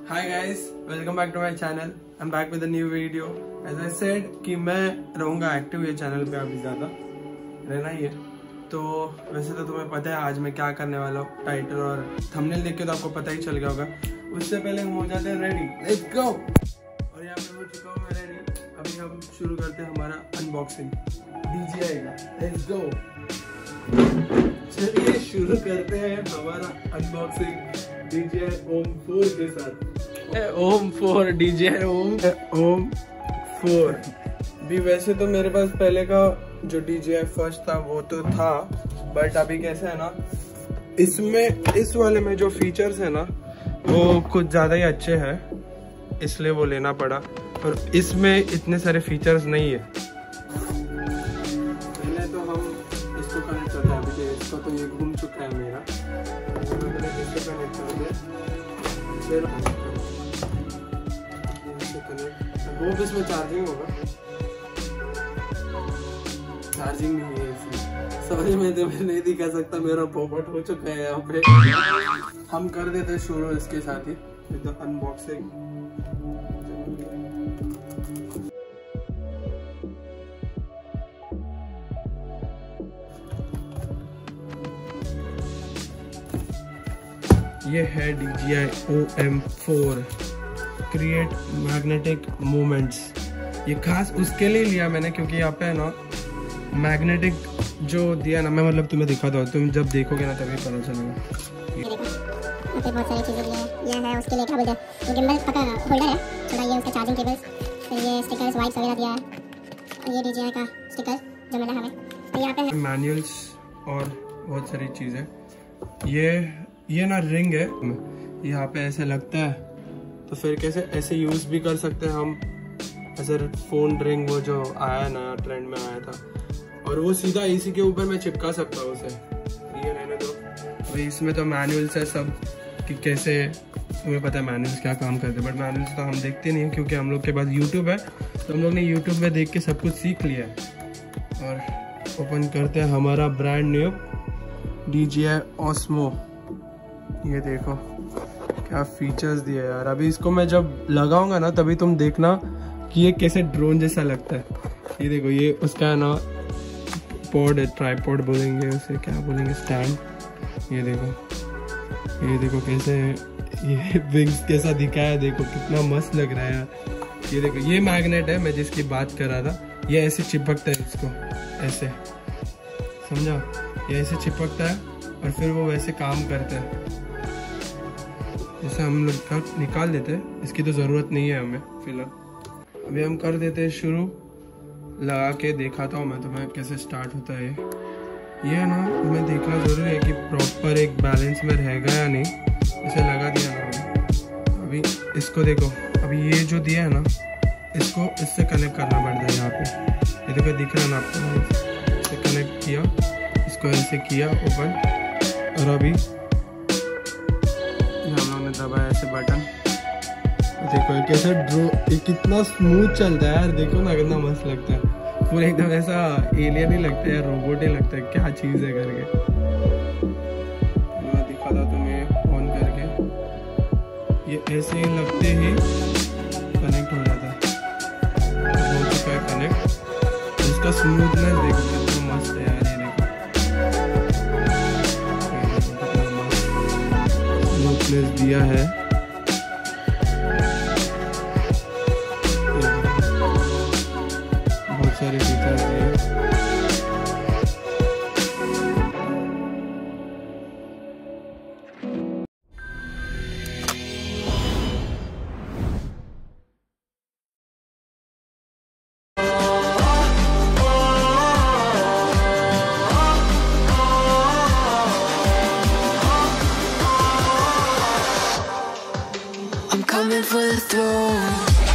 Hi guys, welcome back to my channel. I'm back with a new video. As I said कि मैं रहूँगा active ये channel पे, अभी ज़्यादा रहना ही है। तो वैसे तो तुम्हें पता है आज मैं क्या करने वाला हूँ, टाइटल और थंबनेल देख के तो आपको पता ही चल गया होगा। उससे पहले हम हो जाते हैं रेडी, लेट्स गो। और यहाँ पे हो चुका हूँ मैं रेडी। अभी हम शुरू करते हैं हमारा अनबॉक्सिंग DJI का, लेट्स गो। चलिए शुरू करते हैं हमारा अनबॉक्सिंग DJI OM 4 के साथ। OM 4 DJI OM 4 भी। वैसे तो मेरे पास पहले का जो DJI फर्स्ट था वो तो था, बट अभी कैसे है ना, इसमें इस वाले में जो फीचर्स है ना वो कुछ ज़्यादा ही अच्छे हैं, इसलिए वो लेना पड़ा। और इसमें इतने सारे फीचर्स नहीं है। पहले तो हम इसको कनेक्ट करते हैं। अभी इसका तो ये घूम चुका है मेरा, इसको कनेक्ट कर दिया। फिर वो भी इसमें चार्जिंग होगा, चार्जिंग नहीं है इसमें। सॉरी मैं तुम्हें नहीं दिखा सकता, मेरा पोपट हो चुका है यहाँ पे। हम कर देते शुरू इसके साथ ही अनबॉक्सिंग। ये है DJI OM 4 create magnetic movements. ये खास उसके लिए लिया मैंने क्योंकि यहाँ पे है ना मैग्नेटिक जो दिया ना, मैं मतलब तुम्हें दिखा दो, तुम जब देखोगे ना तभी पता चलेगा। बहुत सारी चीज़ें ये है उसके लिए, क्या बोलते हैं, गिम्बल पका होल्डर है थोड़ा, ये उसका चार्जिंग केबल्स, फिर ये स्टिकर्स वाइप्स वगैरह दिया है, ये DJI का स्टिकर जो मिला हमें। तो यहाँ पे मैनुअल्स और बहुत सारी चीज़ें। ये ना रिंग है, यहाँ पे ऐसे लगता है, तो फिर कैसे ऐसे यूज़ भी कर सकते हैं हम, ऐसे फोन रिंग वो जो आया नया ट्रेंड में आया था, और वो सीधा इसी के ऊपर मैं चिपका सकता हूँ उसे। ये रहने दो भाई। इसमें तो मैनुअल्स है सब कि कैसे, तुम्हें पता है मैनुअल्स क्या काम करते हैं, बट मैनुअल्स तो हम देखते नहीं हैं क्योंकि हम लोग के पास यूट्यूब है, तो हम लोग ने यूट्यूब में देख के सब कुछ सीख लिया है। और ओपन करते हैं हमारा ब्रांड न्यू DJI Osmo। ये देखो क्या फीचर्स दिए यार। अभी इसको मैं जब लगाऊंगा ना तभी तुम देखना कि ये कैसे ड्रोन जैसा लगता है। ये देखो, ये उसका है ना पॉड, ट्राइपॉड बोलेंगे उसे, क्या बोलेंगे, स्टैंड। ये देखो कैसे ये विंग्स कैसा दिखाया है, देखो कितना मस्त लग रहा है यार। ये देखो, ये मैग्नेट है मैं जिसकी बात कर रहा था। ये ऐसे चिपकता है, इसको ऐसे समझा, ये ऐसे चिपकता है और फिर वो वैसे काम करता है। जैसे हम लोग निकाल देते हैं, इसकी तो ज़रूरत नहीं है हमें फिलहाल। अभी हम कर देते हैं शुरू, लगा के दिखाता हूँ मैं तुम्हें कैसे स्टार्ट होता है। ये ना तुम्हें देखना ज़रूरी है कि प्रॉपर एक बैलेंस में रहेगा या नहीं। इसे लगा दिया ना अभी, इसको देखो, अभी ये जो दिया है ना, इसको इससे कनेक्ट करना पड़ता है। यहाँ पे ये देखो, दिख रहा है ना आपको, इससे कनेक्ट किया, इसको ऐसे किया ओपन, और अभी दबाया ऐसे बटन। देखो कैसे ये कितना स्मूथ चलता है यार, देखो ना कितना मस्त लगता है, पूरा एकदम ऐसा एलियन ही लगता है, रोबोट ही लगता है, क्या चीज़ है करके। मैं दिखा था तुम्हें ऑन करके, ये ऐसे ही लगते ही कनेक्ट हो जाता है। हो चुका है कनेक्ट। इसका स्मूथनेस देखो कितना मस्त है यार। ये देखो दिया है, बहुत सारे फीचर्स दिए। Coming for the throne.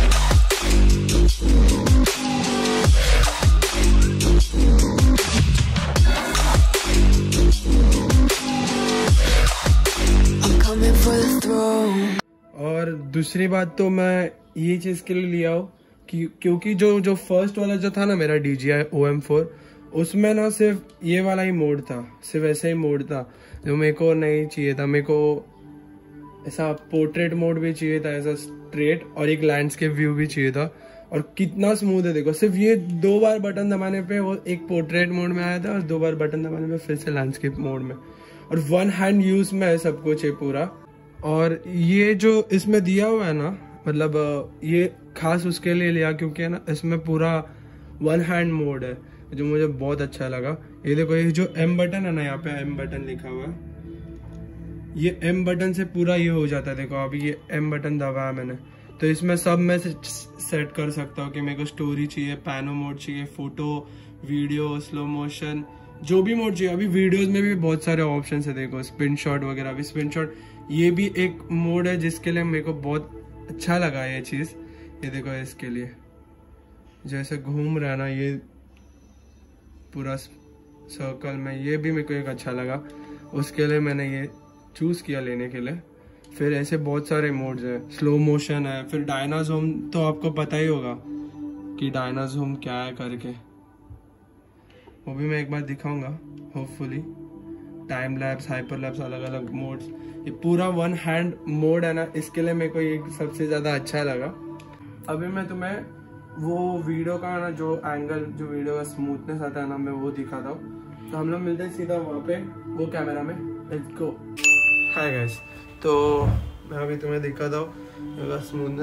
I'm coming for the throne. और दूसरी बात तो मैं ये चीज़ के लिए लिया हूँ क्योंकि जो फर्स्ट वाला जो था ना मेरा DJI OM 4, उसमें ना सिर्फ ये वाला ही मोड था, सिर्फ ऐसे ही मोड था जो मेरे को नहीं चाहिए था। मेरे को ऐसा पोर्ट्रेट मोड भी चाहिए था, ऐसा स्ट्रेट, और एक लैंडस्केप व्यू भी चाहिए था। और कितना स्मूथ है देखो, सिर्फ ये 2 बार बटन दबाने पे वो एक पोर्ट्रेट मोड में आया था और 2 बार बटन दबाने पे फिर से लैंडस्केप मोड में। और 1 हैंड यूज में है सब कुछ ये पूरा। और ये जो इसमें दिया हुआ है ना, मतलब ये खास उसके लिए लिया क्योंकि है ना इसमें पूरा 1 हैंड मोड है, जो मुझे बहुत अच्छा लगा। ये देखो, ये जो M बटन है ना, यहाँ पे M बटन लिखा हुआ है, ये M बटन से पूरा ये हो जाता है। देखो अभी ये M बटन दबाया मैंने, तो इसमें सब मैं सेट कर सकता हूँ कि मेरे को स्टोरी चाहिए, पैनो मोड चाहिए, फोटो, वीडियो, स्लो मोशन, जो भी मोड चाहिए। अभी वीडियोस में भी बहुत सारे ऑप्शन है, देखो स्पिन शॉट वगैरह। अभी स्पिन शॉट ये भी एक मोड है जिसके लिए मेरे को बहुत अच्छा लगा ये चीज़। ये देखो इसके लिए जैसे घूम रहा है ना ये पूरा सर्कल में, ये भी मेरे को एक अच्छा लगा, उसके लिए मैंने ये चूज़ किया लेने के लिए। फिर ऐसे बहुत सारे मोड्स हैं, स्लो मोशन है, फिर डायनाज़ूम तो आपको पता ही होगा कि डायनाज़ूम क्या है करके, वो भी मैं एक बार दिखाऊंगा hopefully. Time lapse, hyper lapse, अलग अलग मोड्स, ये पूरा 1 हैंड मोड है ना, इसके लिए मेरे को ये सबसे ज़्यादा अच्छा लगा। अभी मैं तुम्हें वो वीडियो का ना जो एंगल, जो वीडियो का स्मूथनेस आता है ना, मैं वो दिखाता हूँ। तो हम लोग मिलते हैं सीधा वहाँ पे वो कैमरा में। Let's go. हाय गाइस, तो मैं अभी तुम्हें दिखाता हूँ स्मूथनेस,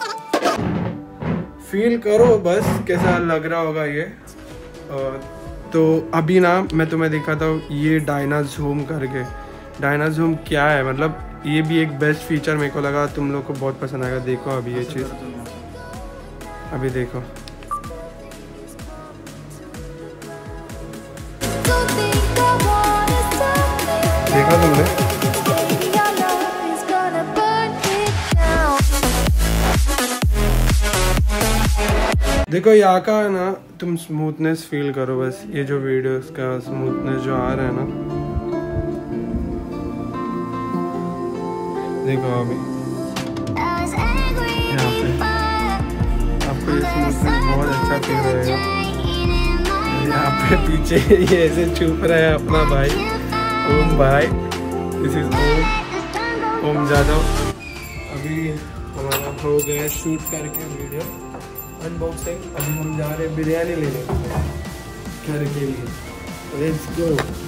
फील करो बस कैसा लग रहा होगा ये। तो अभी ना मैं तुम्हें दिखाता हूँ ये डायनाज़ूम करके। डायनाज़ूम क्या है, मतलब ये भी एक बेस्ट फीचर मेरे को लगा, तुम लोग को बहुत पसंद आएगा। देखो अभी ये चीज़, अभी देखो, देखा तुमने? देखो यहाँ का है ना, तुम स्मूथनेस फील करो बस। ये जो वीडियोस का स्मूथनेस जो आ रहा है ना, देखो अभी यहाँ पे आपको ये स्मूथनेस बहुत अच्छा फील रहेगा। यहाँ पे पीछे ये ऐसे छुप रहा है अपना भाई ओम भाई, दिस इज ओम जादव। अभी हमारा हो गया शूट करके वीडियो अनबॉक्सिंग। अभी हम जा रहे हैं बिरयानी लेने घर के लिए। Let's go.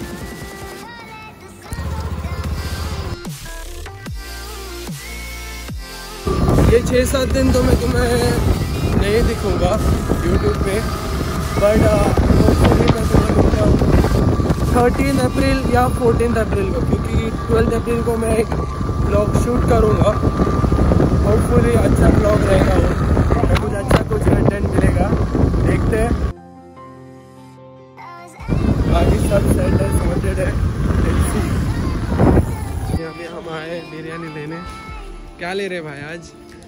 ये 6-7 दिन तो मैं तुम्हें नहीं दिखूंगा यूट्यूब पे, बट मैं तुम्हें दिखता हूँ 13 अप्रैल या 14 अप्रैल को, क्योंकि 12 अप्रैल को मैं एक ब्लॉग शूट करूँगा। होपफुली अच्छा ब्लॉग रहेगा वो, कुछ अच्छा कुछ कंटेंट मिलेगा, देखते हैं। बाकी सब सेट है, सॉर्टेड है। यहाँ पे हम आए बिरयानी लेने। क्या ले रहे भाई आज?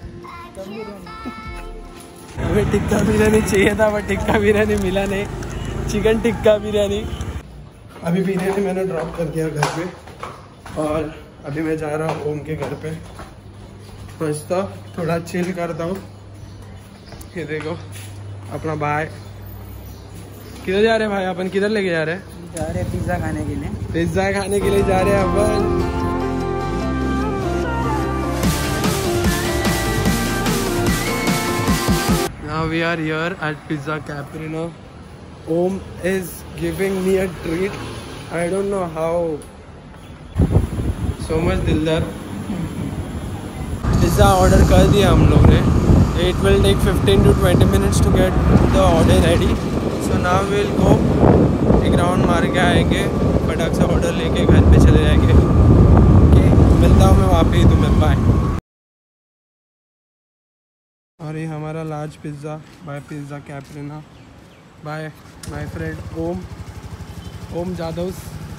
हमें टिक्का बिरयानी चाहिए था बट टिक्का बिरयानी मिला नहीं, चिकन टिक्का बिरयानी। अभी बिरयानी मैंने ड्रॉप कर दिया घर पे और अभी मैं जा रहा हूँ ओम के घर पे। बचता थोड़ा चिल करता हूँ। ये देखो अपना भाई, किधर जा रहे हैं भाई? अपन किधर लेके जा रहे हैं? जा रहे हैं पिज्जा खाने के लिए। पिज्जा खाने के लिए जा रहे हैं अपन। Now we are here at Pizza Caprino. Om is giving me a treat. I don't know how. So much दिलदार। पिज़्ज़ा ऑर्डर कर दिया हम लोग ने। It will take 15 to 20 minutes to get the order ready. So now we'll go. एक round मार के आएंगे, फटाक से ऑर्डर लेके घर पे चले जाएंगे। Okay, मिलता हूँ मैं वहाँ पे ही तुम्हें। बाय। और ये हमारा लार्ज पिज़्ज़ा बाय पिज़्ज़ा कैप्रिना by my friend Om Jadhav.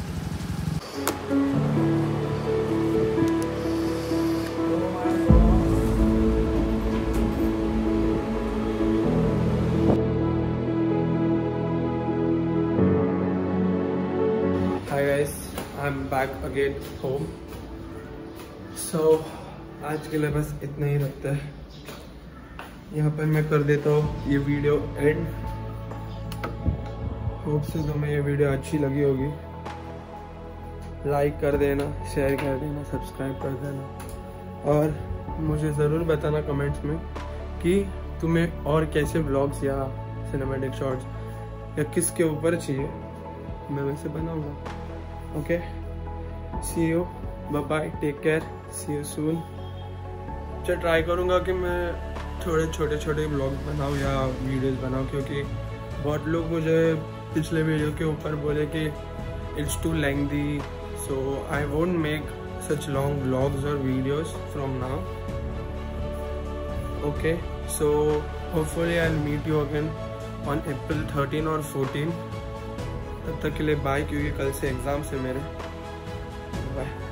Hi guys, I am back again home. So आज के लिए बस इतना ही रखते हैं। यहाँ पर मैं कर देता हूँ ये वीडियो एंड। होप से तुम्हें ये वीडियो अच्छी लगी होगी। लाइक कर देना, शेयर कर देना, सब्सक्राइब कर देना। और मुझे ज़रूर बताना कमेंट्स में कि तुम्हें और कैसे व्लॉग्स या सिनेमैटिक शॉर्ट्स या किसके ऊपर चाहिए, मैं वैसे बनाऊंगा। Okay, see you, bye bye, take care, see you soon. अच्छा, ट्राई करूंगा कि मैं थोड़े छोटे व्लॉग्स बनाऊं या वीडियोस बनाऊं, क्योंकि बहुत लोग मुझे पिछले वीडियो के ऊपर बोले कि it's too lengthy, so I won't make such long vlogs or videos from now. Okay, so hopefully I'll meet you again on April 13 or 14. तब तक के लिए बाय, क्योंकि कल से एग्जाम्स है मेरे। बाय।